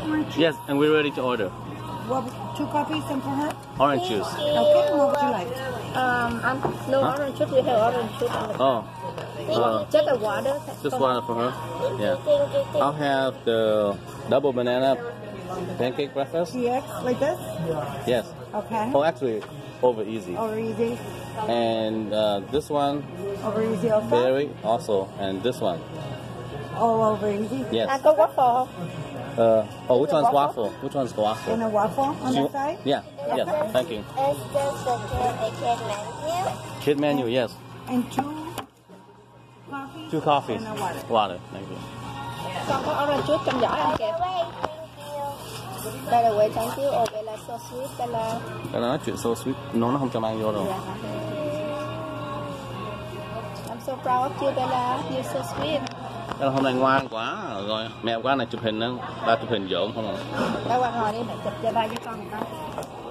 Orange juice? Yes, and we're ready to order. What, 2 coffees and for her? Orange juice. Okay, what would you like? No orange juice. We have orange juice. Oh. Just a water. Just water for her? Yeah. I'll have the double banana pancake breakfast. CX, like this? Yes. Okay. Oh, actually, over easy. Over easy. And this one, Over easy also? berry also, and this one. All over easy? Yes. Có waffle. Oh, which one's waffle? Which one's waffle? And a waffle on You- the side? Yeah, yes, thank you. Is this the kid menu? Kid menu, yes. And 2 coffees? 2 coffees. And a water. Water, thank you. Con có orange juice trong giỏ anh kìa. Đây là way, thank you. Oh, Bella so sweet, Bella. Cái đó nói chuyện so sweet, nó không cho mang vô rồi. Yeah. I'm so proud of you, Bella. You're so sweet. Cái hôm nay ngoan quá rồi, mẹ quá này chụp hình nữa, ba chụp hình dỗm không à? Đâu qua ngồi đi, mẹ chụp cho ba với con.